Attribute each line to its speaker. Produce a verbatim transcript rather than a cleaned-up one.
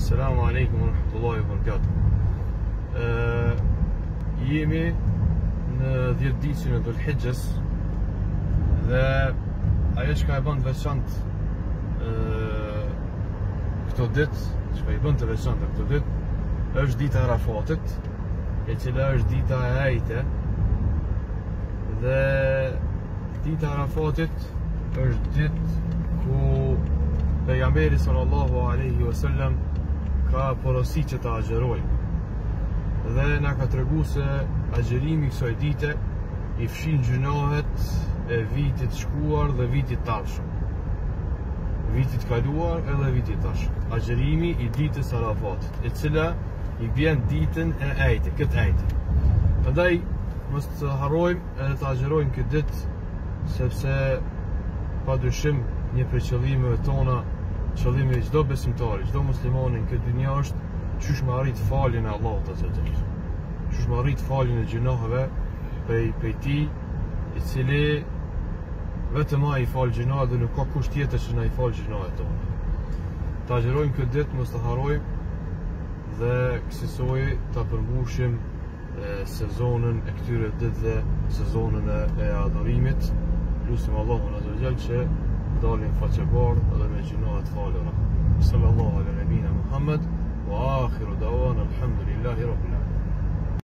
Speaker 1: Assalamu alaikum wa rahmatullahi wa barakatuh. Jemi në dhjetë ditën e Dhul-Hijjes dhe ajo që ka e bën të veçantë këto ditë, që ka i bën të veçantë këto ditë, është dita e Arafatit, e cila është dita e ajte, dhe dita e Arafatit është ditë ku pejgamberi sallallahu alaihi wasallam ka porosi që ta agjerojmë, dhe na ka tregu se agjerimi kësaj dite i fshin gjunohet e vitit shkuar dhe vitit tashëm, vitit kaluar edhe vitit tashëm. Agjerimi i ditës Arafatit, e cila i bjen ditën e ajte, këtë ajte. Prandaj mos të harrojmë edhe të agjerojmë këtë ditë, sepse padyshim një prej qëllimeve tona, qëllimi i çdo besimtari, çdo muslimani në këtë dynjë është qysh me arrit faljen e Allahut azza wa jalla. Qysh me arrit faljen e gjunoheve prej prej tij, i cili vetëm ai i fal gjunohet dhe nuk ka kusht tjetër që na i fal gjunohet tona. Ta agjerojmë këtë ditë, mos të harrojmë dhe kësaj ta përmbushim sezonën e këtyre ditëve, sezonën e, e adhurimit. Lutim Allahun azza wa jalla që dalim faqebardh dhe me gjunohet falura. Sallallahu ala nabina Muhammad wa akhiru dawana alhamdulillahi rabbil alamin.